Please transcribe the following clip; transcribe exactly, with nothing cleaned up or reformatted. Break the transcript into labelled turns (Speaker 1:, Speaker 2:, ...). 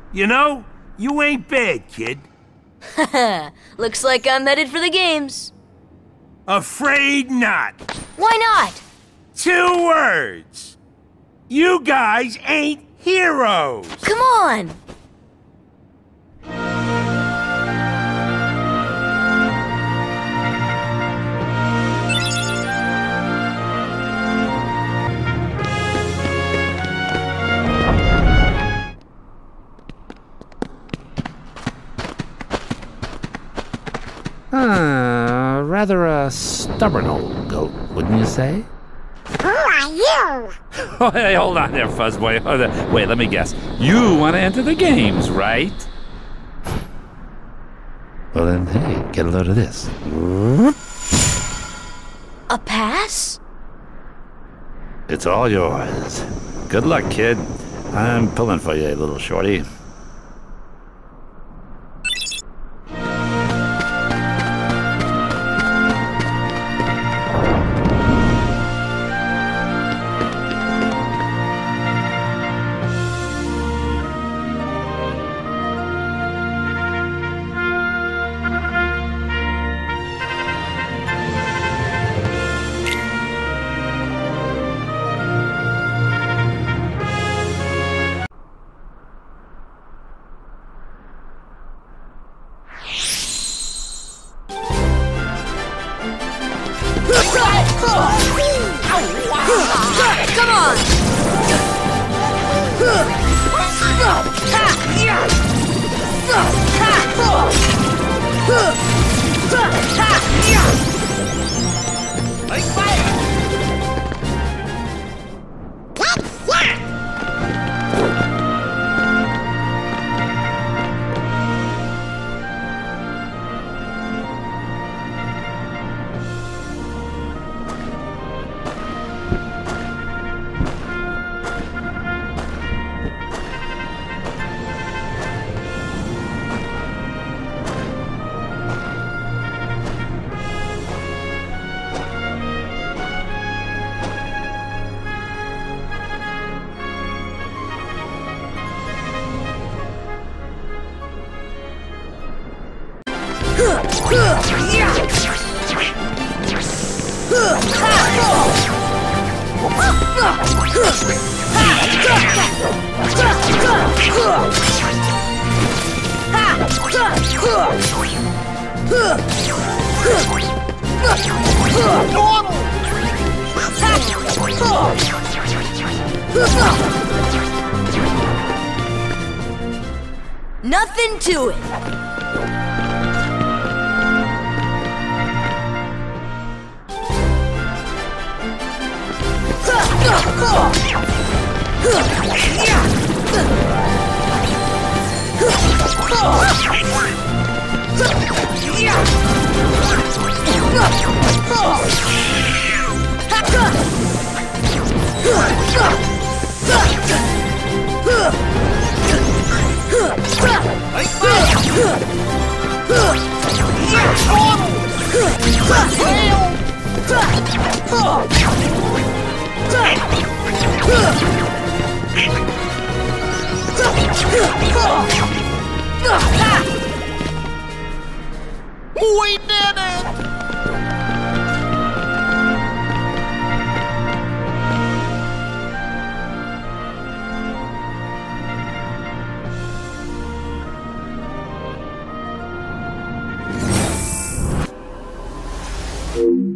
Speaker 1: You know, you ain't bad, kid.
Speaker 2: Haha, looks like I'm headed for the games.
Speaker 1: Afraid not.
Speaker 2: Why not?
Speaker 1: Two words. You guys ain't heroes.
Speaker 2: Come on!
Speaker 3: Uh, rather a stubborn old goat, wouldn't you say?
Speaker 4: Who are you?
Speaker 3: Oh, hey, hold on there, Fuzzboy. Oh, the, wait, let me guess. You want to enter the games, right? Well then, hey, get a load of this.
Speaker 2: A pass?
Speaker 3: It's all yours. Good luck, kid. I'm pulling for you, little shorty.
Speaker 2: Come on!
Speaker 4: Like fire! Good shot!
Speaker 2: Nothing to it.
Speaker 4: We did it!
Speaker 1: Thank you.